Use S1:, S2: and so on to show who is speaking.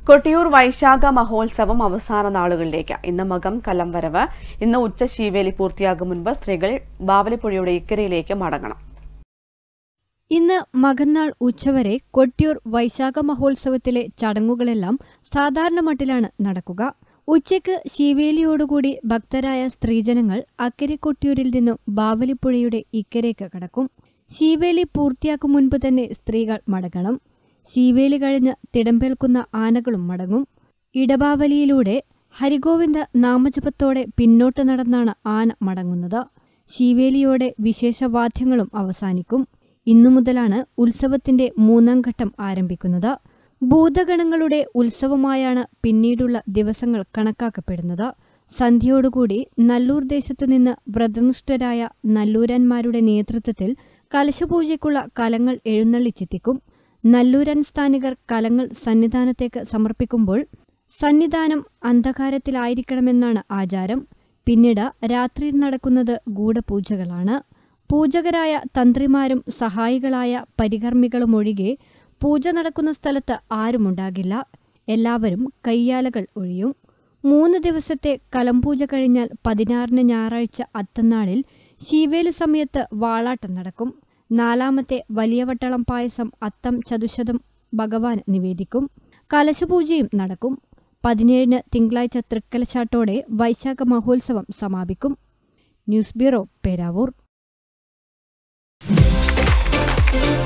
S1: കൊട്ടിയൂർ വൈശാഖ മഹോത്സവം അവസാന നാളുകളിലേക്ക്. ഇന്ന് മകം കലംവരവ്. ഇന്ന് ഉച്ച ശീവേലി പൂർത്തിയാകും മുൻപ് സ്ത്രീകൾ ബാവലിപ്പുഴയുടെ ഇക്കരയിലേക്ക് മടങ്ങണം.
S2: ഇന്ന് മകന്നാൾ ഉച്ചവരെ കൊട്ടിയൂർ വൈശാഖ മഹോത്സവത്തിലെ ചടങ്ങുകളെല്ലാം സാധാരണ മട്ടിലാണ് നടക്കുക. ഉച്ചയ്ക്ക് ശീവേലിയോടുകൂടി ഭക്തരായ സ്ത്രീജനങ്ങൾ അക്കരെ കൊട്ടിയൂരിൽ നിന്നും ബാവലിപ്പുഴയുടെ ഇക്കരയ്ക്ക് കടക്കും. ശീവേലി പൂർത്തിയാക്കും മുൻപ് തന്നെ സ്ത്രീകൾ മടങ്ങണം. ശീവേലി കഴിഞ്ഞ് തിടമ്പേൽക്കുന്ന ആനകളും മടങ്ങും. ഇടബാവലിയിലൂടെ ഹരിഗോവിന്ദ നാമജപത്തോടെ പിന്നോട്ട് നടന്നാണ് ആന മടങ്ങുന്നത്. ശീവേലിയോടെ വിശേഷവാദ്യങ്ങളും അവസാനിക്കും. ഇന്നു മുതലാണ് ഉത്സവത്തിന്റെ 3ാം ഘട്ടം ആരംഭിക്കുന്നത്. ഭൂതഗണങ്ങളുടെ ഉത്സവമായാണ് പിന്നീടുള്ള ദിവസങ്ങൾ കണക്കാക്കപ്പെടുന്നത്. സന്ധ്യയോടുകൂടി നല്ലൂർ ദേശത്തുനിന്ന് വ്രതനിഷ്ഠരായ നല്ലൂരന്മാരുടെ നേതൃത്വത്തിൽ കലശപൂജയ്ക്കുള്ള കലങ്ങൾ എഴുന്നള്ളിച്ചെത്തിക്കും. നല്ലൂരൻ സ്ഥാനികർ കലങ്ങൾ സന്നിധാനത്തേക്ക് സമർപ്പിക്കുമ്പോൾ സന്നിധാനം അന്ധകാരത്തിലായിരിക്കണമെന്നാണ് ആചാരം. പിന്നീട് രാത്രിയിൽ നടക്കുന്നത് ഗൂഢപൂജകളാണ്. പൂജകരായ തന്ത്രിമാരും സഹായികളായ പരികർമ്മികളുമൊഴികെ പൂജ നടക്കുന്ന സ്ഥലത്ത് ആരുമുണ്ടാകില്ല. എല്ലാവരും കയ്യാലകൾ ഒഴിയും. 3 ദിവസത്തെ കലംപൂജ കഴിഞ്ഞാൽ 16-ന് ഞായറാഴ്ച അത്തന്നാളിൽ ശീവേലി സമയത്ത് വാളാട്ടം നടക്കും. 4ാമത്തെ വലിയ വട്ടളം പായസം അത്തം ചതുശതം ഭഗവാൻ നിവേദിക്കും. കലശപൂജയും നടക്കും. 17-ന് തിങ്കളാഴ്ച തൃക്കലശാട്ടോടെ വൈശാഖ മഹോത്സവം സമാപിക്കും. News bureau, Peravoor.